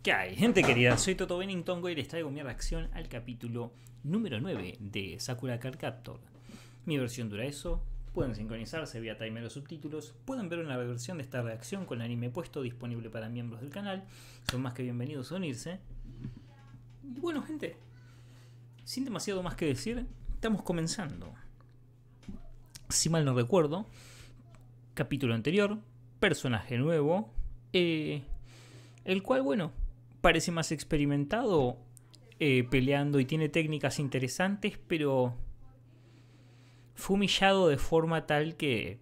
¿Qué hay, gente querida? Soy Toto Bennington y les traigo mi reacción al capítulo número 9 de Sakura Card Captor. Mi versión dura eso, pueden sincronizarse vía timer o subtítulos, pueden ver una versión de esta reacción con el anime puesto disponible para miembros del canal, son más que bienvenidos a unirse. Y bueno, gente, sin demasiado más que decir, estamos comenzando. Si mal no recuerdo, capítulo anterior, personaje nuevo, el cual, bueno, parece más experimentado peleando y tiene técnicas interesantes, pero fue humillado de forma tal que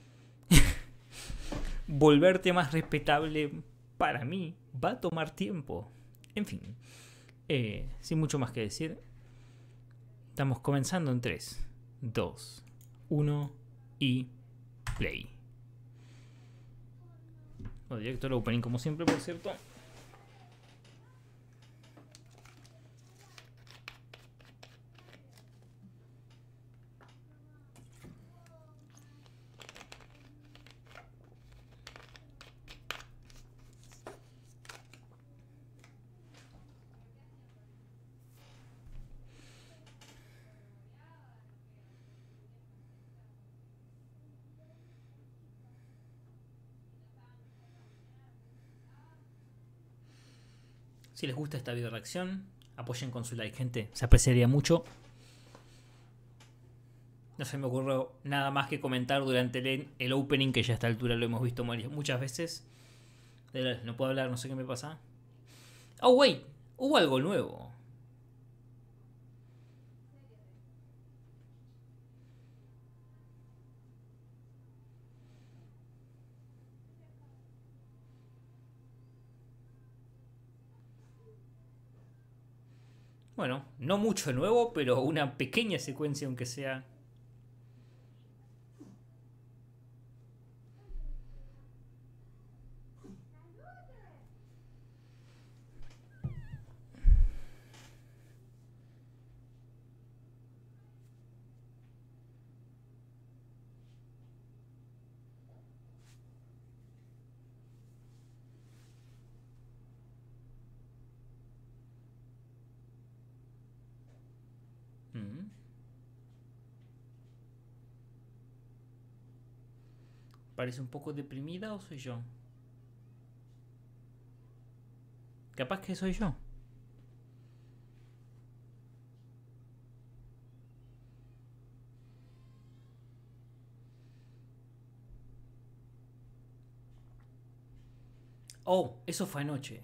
volverte más respetable para mí va a tomar tiempo. En fin, sin mucho más que decir, estamos comenzando en 3, 2, 1 y play. O directo al opening como siempre, por cierto. Si les gusta esta video reacción, apoyen con su like, gente. Se apreciaría mucho. No se me ocurrió nada más que comentar durante el opening, que ya a esta altura lo hemos visto muchas veces. No puedo hablar, no sé qué me pasa. Oh, wait, hubo algo nuevo. Bueno, no mucho nuevo, pero una pequeña secuencia aunque sea. ¿Parece un poco deprimida o soy yo? Capaz que soy yo. Oh, eso fue anoche.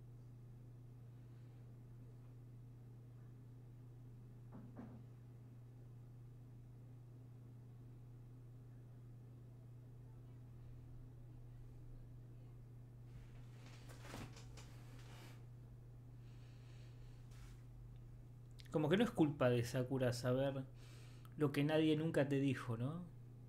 Como que no es culpa de Sakura saber lo que nadie nunca te dijo, ¿no?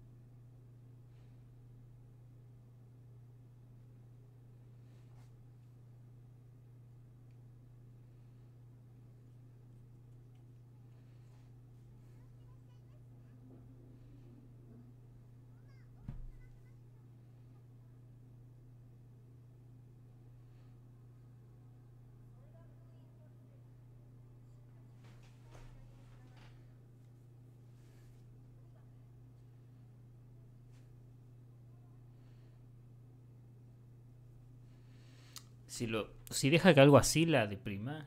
Si deja que algo así la deprima.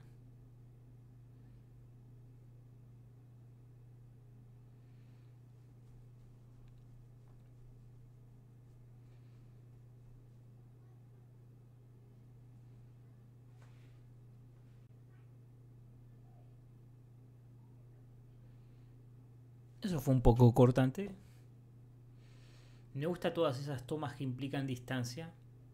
Eso fue un poco cortante. Me gusta todas esas tomas que implican distancia.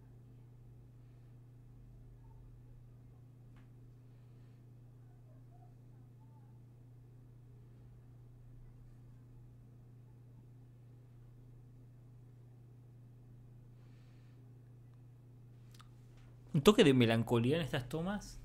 Un toque de melancolía en estas tomas.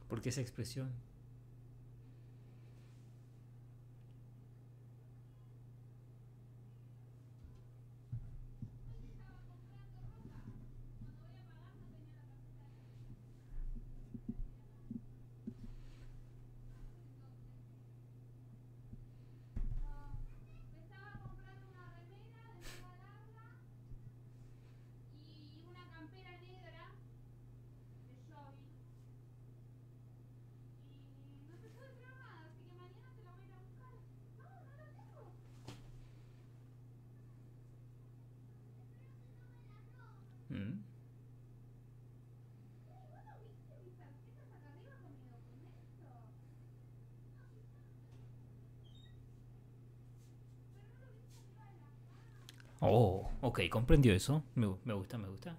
¿Por qué esa expresión? ¿Mm? Oh, ok, comprendió eso. Me gusta, me gusta.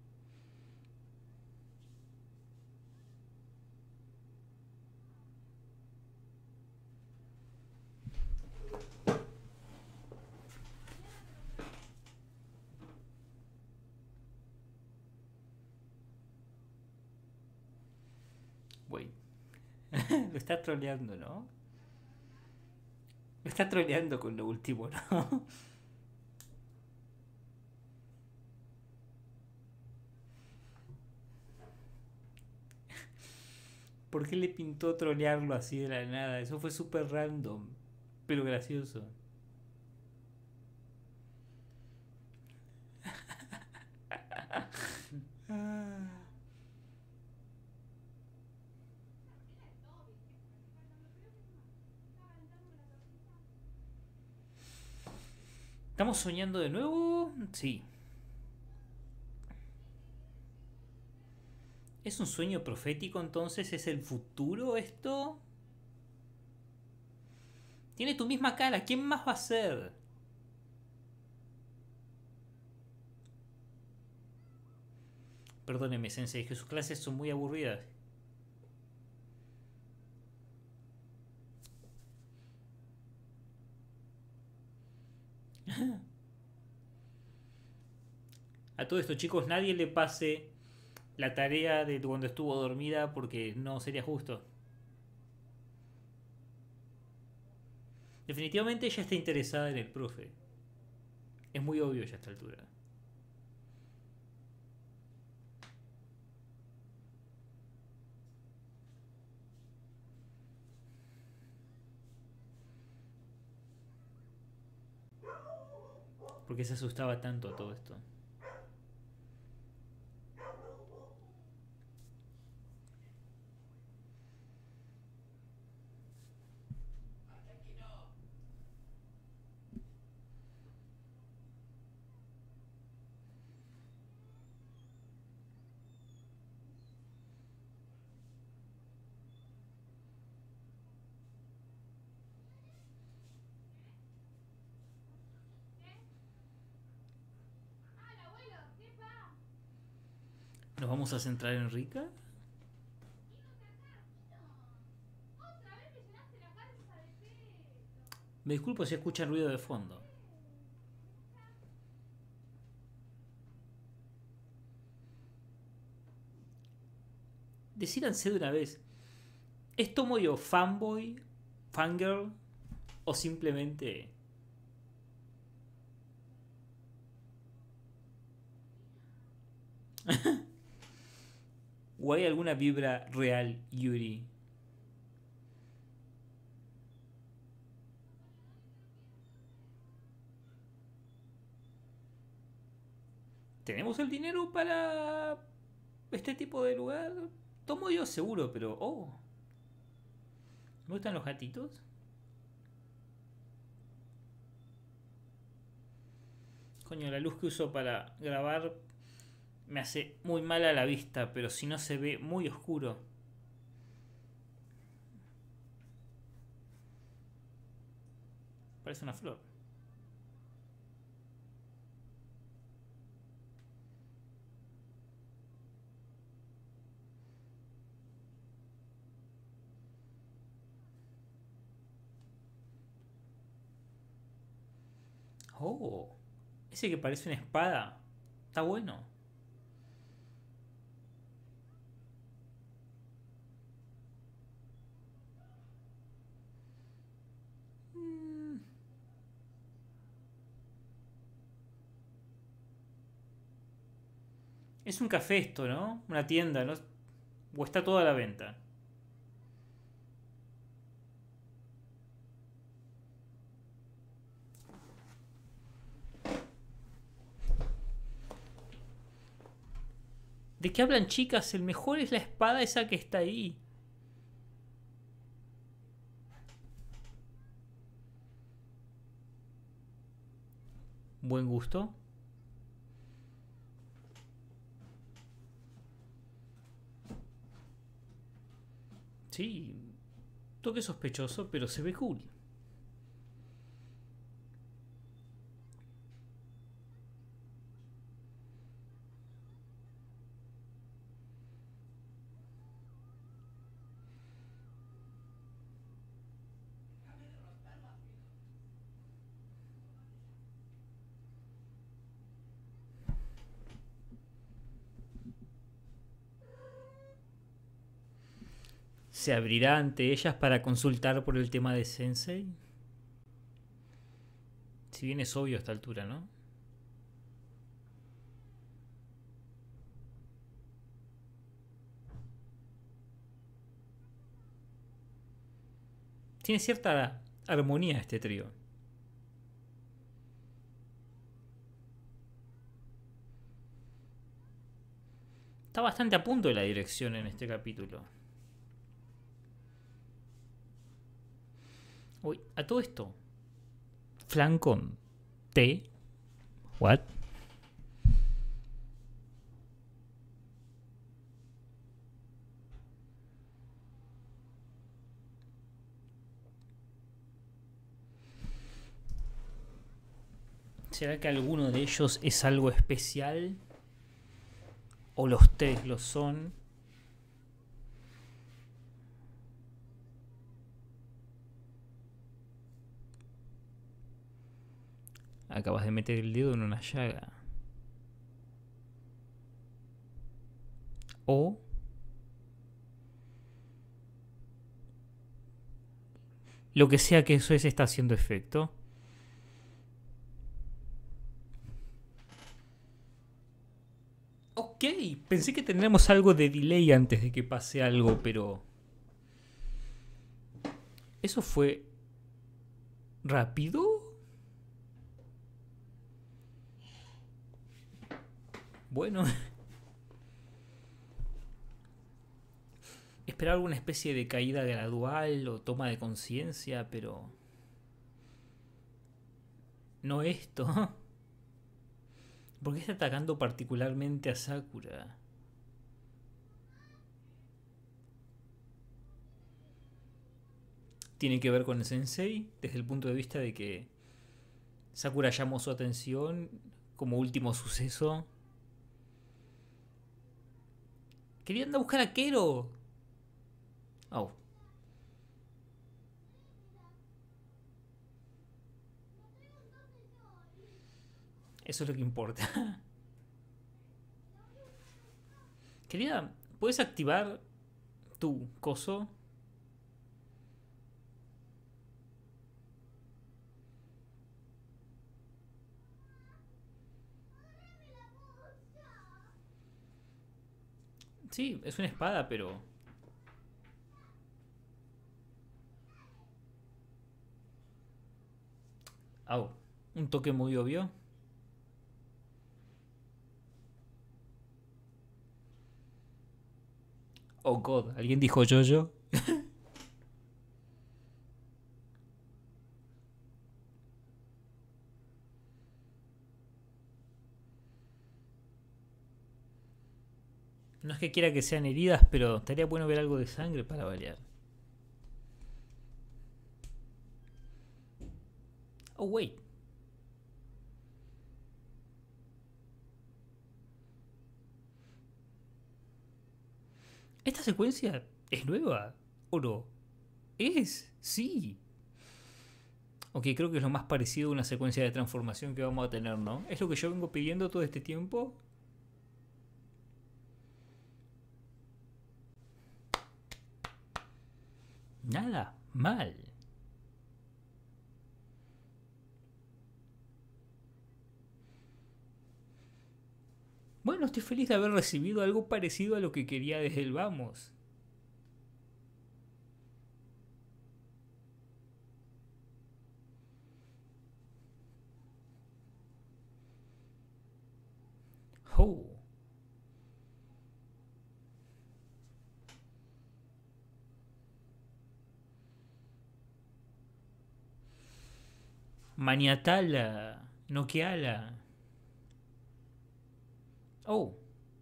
Wait. Lo está troleando, ¿no? Lo está troleando con lo último, ¿no? ¿Por qué le pintó trolearlo así de la nada? Eso fue súper random, pero gracioso. ¿Estamos soñando de nuevo? Sí. ¿Es un sueño profético entonces? ¿Es el futuro esto? Tiene tu misma cara, ¿quién más va a ser? Perdóneme, Sensei, es que sus clases son muy aburridas. A todo esto, chicos, nadie le pase la tarea de cuando estuvo dormida porque no sería justo. Definitivamente ella está interesada en el profe. Es muy obvio ya a esta altura. ¿Por qué se asustaba tanto a todo esto? ¿Nos vamos a centrar en Rika? Me disculpo si escuchan ruido de fondo. Decídanse de una vez. ¿Es Tomoyo fanboy, fangirl o simplemente... ¿O hay alguna vibra real, Yuri? ¿Tenemos el dinero para este tipo de lugar? Tomo yo seguro, pero... Oh, ¿me gustan los gatitos? Coño, la luz que uso para grabar me hace muy mal a la vista, pero si no se ve muy oscuro. Parece una flor. Oh, ese que parece una espada. Está bueno. Es un café esto, ¿no? Una tienda, ¿no? O está toda a la venta. ¿De qué hablan, chicas? El mejor es la espada esa que está ahí. Buen gusto. Sí, toque sospechoso, pero se ve cool. ¿Se abrirá ante ellas para consultar por el tema de Sensei? Si bien es obvio a esta altura, ¿no? Tiene cierta armonía este trío. Está bastante a punto de la dirección en este capítulo. Uy, a todo esto. Flan con té. What? ¿Será que alguno de ellos es algo especial? ¿O los tres lo son? Acabas de meter el dedo en una llaga. O lo que sea que eso es está haciendo efecto. Ok, pensé que tendríamos algo de delay antes de que pase algo, pero... ¿Eso fue rápido? Bueno. Esperaba alguna especie de caída gradual o toma de conciencia, pero... No esto. ¿Por qué está atacando particularmente a Sakura? Tiene que ver con el sensei desde el punto de vista de que Sakura llamó su atención como último suceso. Querían ir a buscar a Kero. Oh. Eso es lo que importa. Querida, ¿puedes activar tu coso? Sí, es una espada, pero... Oh, un toque muy obvio. Oh god, ¿alguien dijo yo? No es que quiera que sean heridas, pero estaría bueno ver algo de sangre para variar. Oh, wait. ¿Esta secuencia es nueva? ¿O no? Es, sí. Ok, creo que es lo más parecido a una secuencia de transformación que vamos a tener, ¿no? Es lo que yo vengo pidiendo todo este tiempo. Nada mal. Bueno, bueno, estoy feliz de haber recibido algo parecido a lo que quería desde el vamos. Oh. Maniatala. Nokeala. Oh.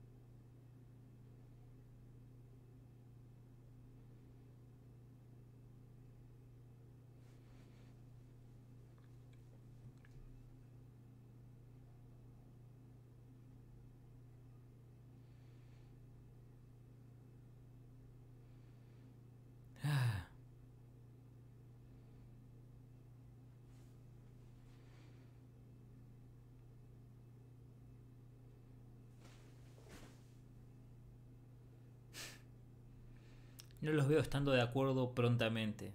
No los veo estando de acuerdo prontamente.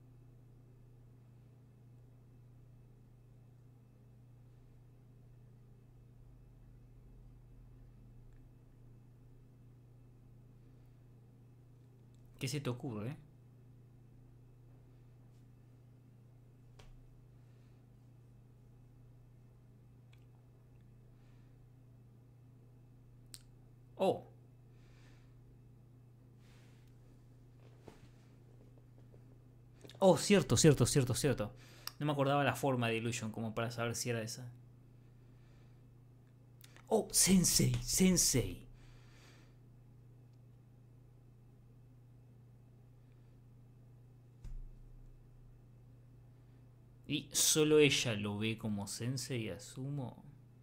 ¿Qué se te ocurre? Oh. Oh, cierto, cierto, cierto, cierto. No me acordaba la forma de Illusion como para saber si era esa. Oh, Sensei, Sensei. Y solo ella lo ve como Sensei, asumo.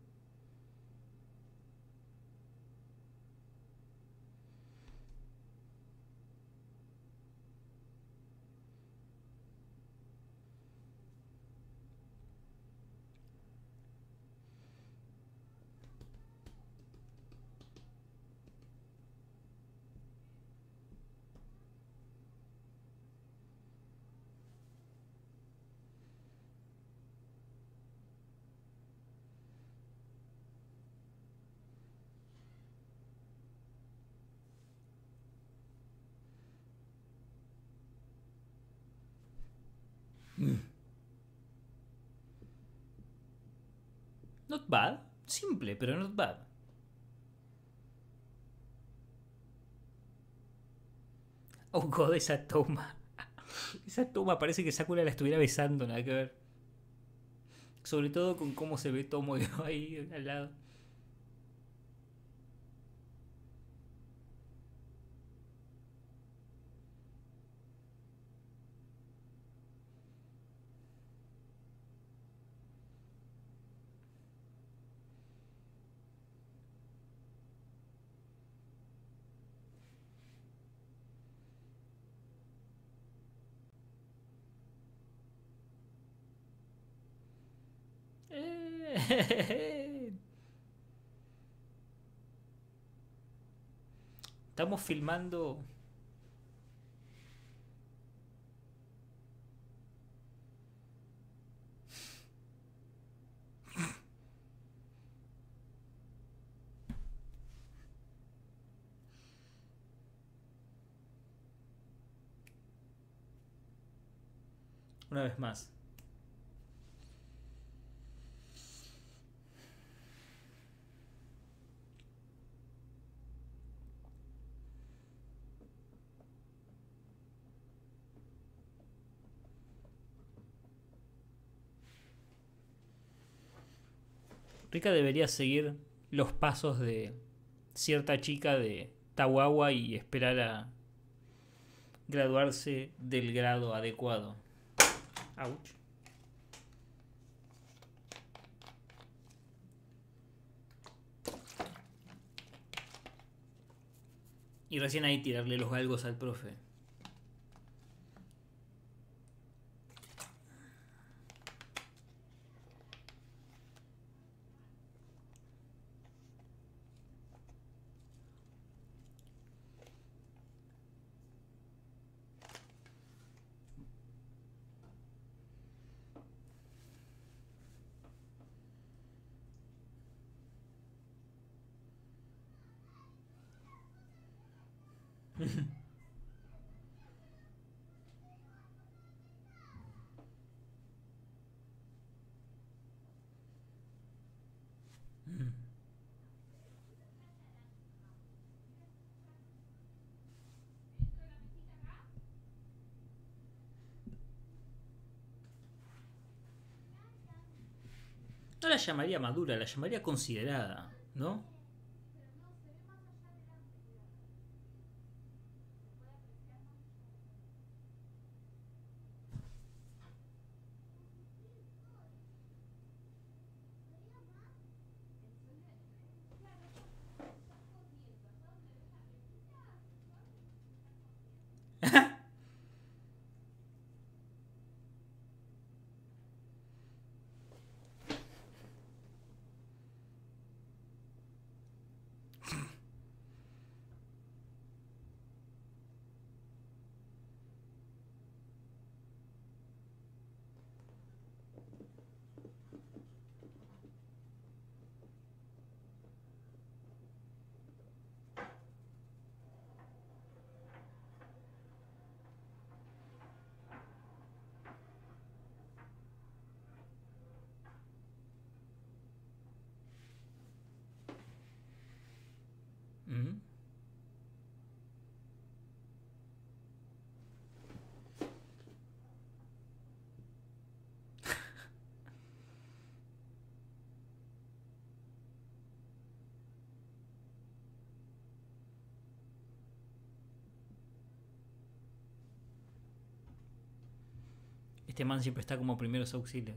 Not bad. Simple, pero not bad. Oh god, esa toma. Esa toma parece que Sakura la estuviera besando, nada que ver. Sobre todo con cómo se ve Tomo ahí al lado. Estamos filmando. Una vez más. Rika debería seguir los pasos de cierta chica de Tawawa y esperar a graduarse del grado adecuado. Ouch. Y recién ahí tirarle los galgos al profe. No la llamaría madura, la llamaría considerada, ¿no? Mm. Este man siempre está como primeros auxilios.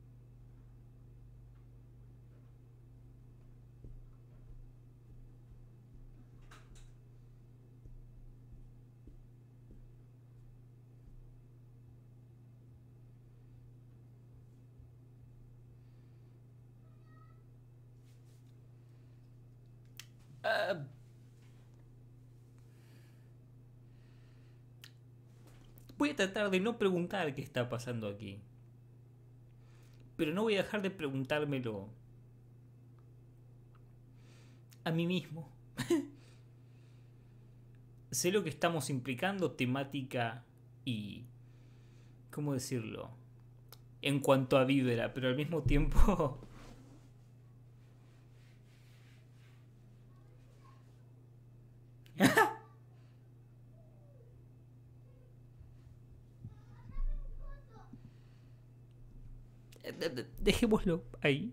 Ah, voy a tratar de no preguntar qué está pasando aquí. Pero no voy a dejar de preguntármelo a mí mismo. Sé lo que estamos implicando, temática y... ¿cómo decirlo? En cuanto a vibra, pero al mismo tiempo... Dejémoslo ahí.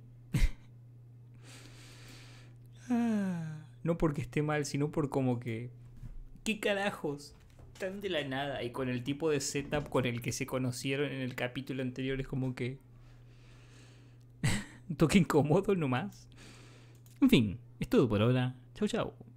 No porque esté mal, sino por como que... ¿Qué carajos? Tan de la nada y con el tipo de setup con el que se conocieron en el capítulo anterior es como que... un toque incómodo nomás. En fin, es todo por ahora. Chau chau.